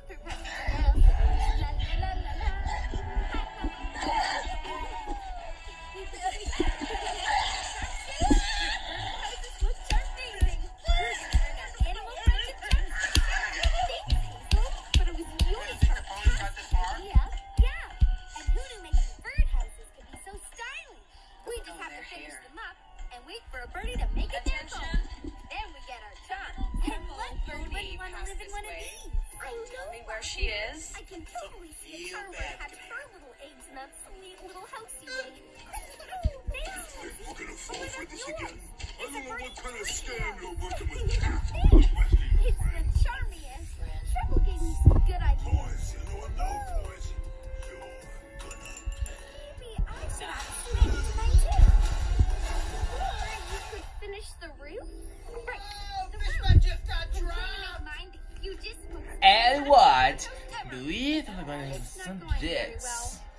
She is? I can totally see her hatch her little eggs in that sweet little house you made. We're gonna fall for this again. I don't know what kind of scam you're working with. It's the charmiest. Treble gave me some good ideas. Poison or no poison, you're gonna pay. Maybe I should add sweet tonight too. Or you could finish the roof. Right. This one just got dropped. You just And what? I believe we're going to do some this.